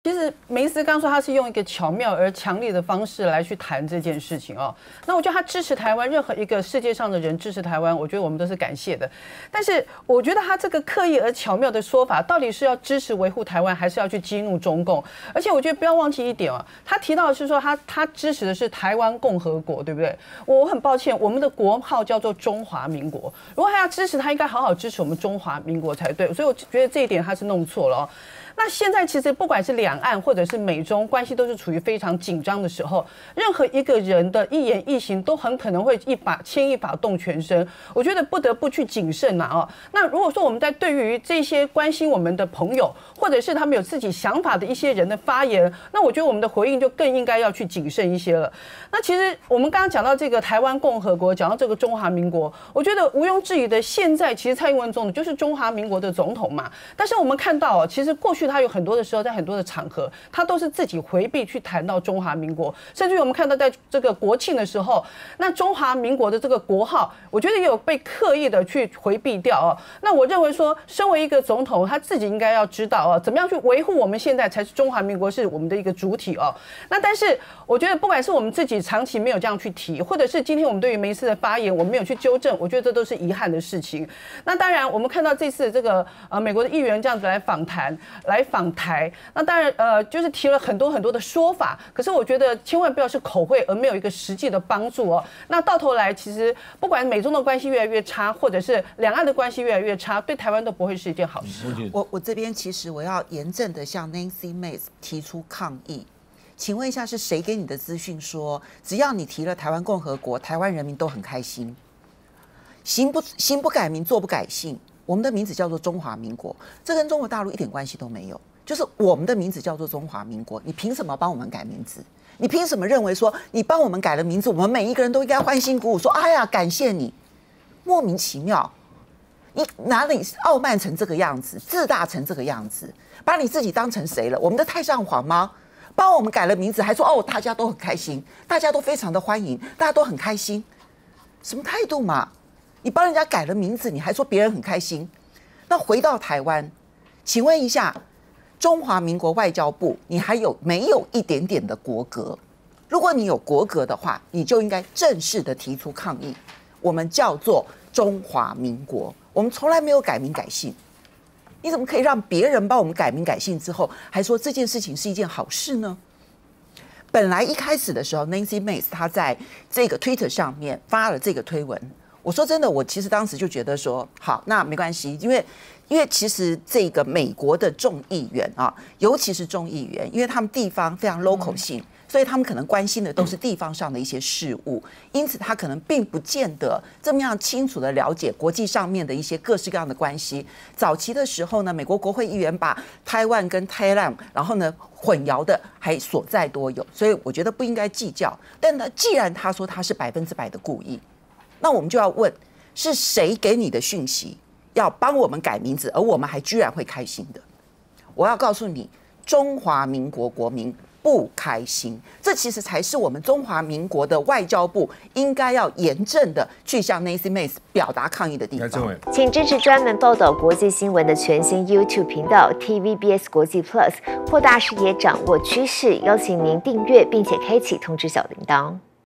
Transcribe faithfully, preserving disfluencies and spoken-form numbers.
其实梅斯刚说他是用一个巧妙而强烈的方式来去谈这件事情哦。那我觉得他支持台湾，任何一个世界上的人支持台湾，我觉得我们都是感谢的。但是我觉得他这个刻意而巧妙的说法，到底是要支持维护台湾，还是要去激怒中共？而且我觉得不要忘记一点啊，他提到的是说他他支持的是台湾共和国，对不对？我很抱歉，我们的国号叫做中华民国。如果他要支持，他应该好好支持我们中华民国才对。所以我觉得这一点他是弄错了哦。那现在其实不管是两岸或者是美中关系都是处于非常紧张的时候，任何一个人的一言一行都很可能会一把牵一发动全身。我觉得不得不去谨慎嘛哦。那如果说我们在对于这些关心我们的朋友，或者是他们有自己想法的一些人的发言，那我觉得我们的回应就更应该要去谨慎一些了。那其实我们刚刚讲到这个台湾共和国，讲到这个中华民国，我觉得毋庸置疑的，现在其实蔡英文总统就是中华民国的总统嘛。但是我们看到哦，其实过去他有很多的时候，在很多的场合，他都是自己回避去谈到中华民国，甚至于我们看到在这个国庆的时候，那中华民国的这个国号，我觉得也有被刻意的去回避掉哦。那我认为说，身为一个总统，他自己应该要知道哦，怎么样去维护我们现在才是中华民国是我们的一个主体哦。那但是我觉得，不管是我们自己长期没有这样去提，或者是今天我们对于梅斯的发言我们没有去纠正，我觉得这都是遗憾的事情。那当然，我们看到这次这个呃美国的议员这样子来访谈，来访台，那当然呃就是提了很多很多的说法，可是我觉得千万不要是口惠而没有一个实际的帮助哦。那到头来，其实不管美中的关系越来越差，或者是两岸的关系越来越差，对台湾都不会是一件好事。 我我这边其实我要严正的向 Nancy Mace 提出抗议。请问一下，是谁给你的资讯说，只要你提了台湾共和国，台湾人民都很开心？行不行不改名，坐不改姓。我们的名字叫做中华民国，这跟中国大陆一点关系都没有。就是我们的名字叫做中华民国，你凭什么帮我们改名字？你凭什么认为说你帮我们改了名字，我们每一个人都应该欢欣鼓舞，说哎呀感谢你？莫名其妙，你哪里傲慢成这个样子，自大成这个样子，把你自己当成谁了？我们的太上皇吗？帮我们改了名字，还说哦，大家都很开心，大家都非常的欢迎，大家都很开心，什么态度嘛？你帮人家改了名字，你还说别人很开心？那回到台湾，请问一下，中华民国外交部，你还有没有一点点的国格？如果你有国格的话，你就应该正式的提出抗议。我们叫做中华民国，我们从来没有改名改姓。你怎么可以让别人帮我们改名改姓之后，还说这件事情是一件好事呢？本来一开始的时候 ，Nancy Mace 她在这个 Twitter 上面发了这个推文。我说真的，我其实当时就觉得说，好，那没关系，因为因为其实这个美国的众议员啊，尤其是众议员，因为他们地方非常 local 性。所以他们可能关心的都是地方上的一些事务，因此他可能并不见得这么样清楚的了解国际上面的一些各式各样的关系。早期的时候呢，美国国会议员把台湾跟 Thailand 然后呢混淆的还所在多有，所以我觉得不应该计较。但呢，既然他说他是百分之百的故意，那我们就要问，是谁给你的讯息要帮我们改名字，而我们还居然会开心的？我要告诉你，中华民国国民不开心，这其实才是我们中华民国的外交部应该要严正的去向 Nancy Mace 表达抗议的地方。 请支持专门报道国际新闻的全新 YouTube 频道 T V B S 国际 Plus， 扩大视野，掌握趋势。邀请您订阅并且开启通知小铃铛。